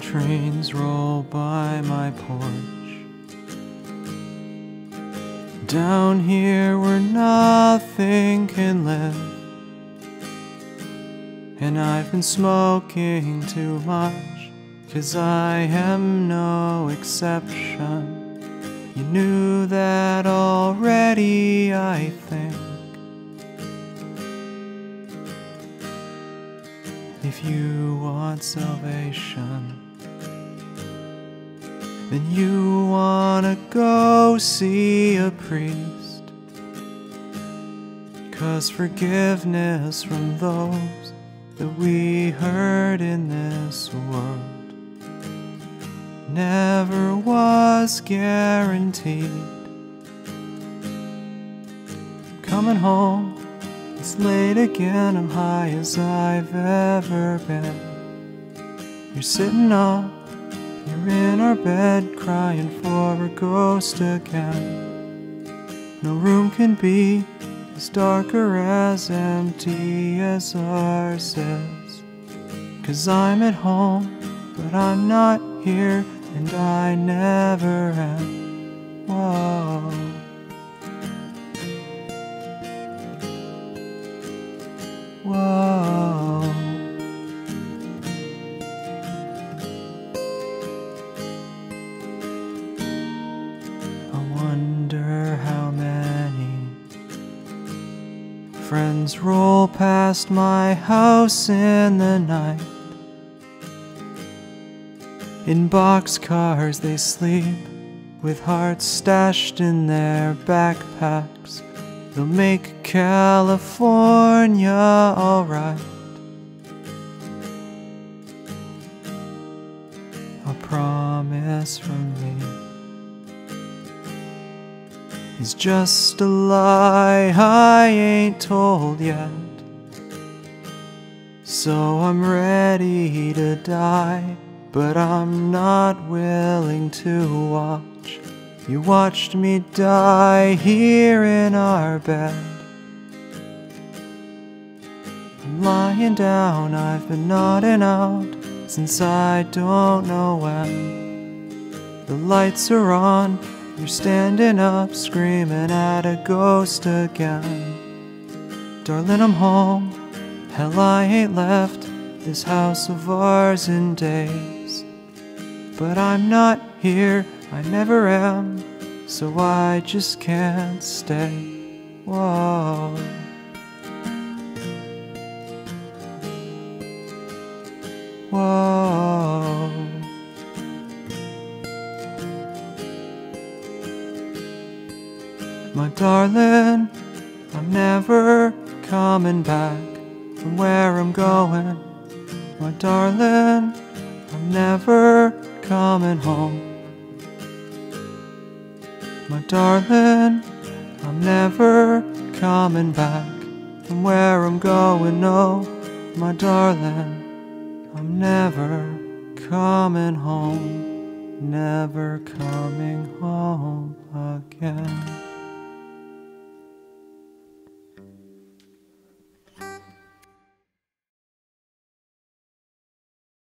trains roll by my porch. Down here where nothing can live. And I've been smoking too much, 'cause I am no exception. You knew that already, I think. If you want salvation, then you wanna go see a priest. 'Cause forgiveness from those that we hurt in this world never was guaranteed. Coming home, it's late again, I'm high as I've ever been. You're sitting up, you're in our bed, crying for a ghost again. No room can be as dark or as empty as ours is. 'Cause I'm at home, but I'm not here, and I never am. Whoa. Whoa. I wonder how many friends roll past my house in the night. In boxcars they sleep, with hearts stashed in their backpacks. They'll make California alright. A promise from me is just a lie I ain't told yet. So I'm ready to die, but I'm not willing to watch. You watched me die here in our bed. I'm lying down, I've been nodding out since I don't know when. The lights are on, you're standing up, screaming at a ghost again. Darling, I'm home, hell I ain't left this house of ours in days. But I'm not here, I never am, so I just can't stay. Whoa. Whoa. My darling, I'm never coming back from where I'm going. My darling, I'm never coming home. My darling, I'm never coming back from where I'm going. No, my darling, I'm never coming home, never coming home again.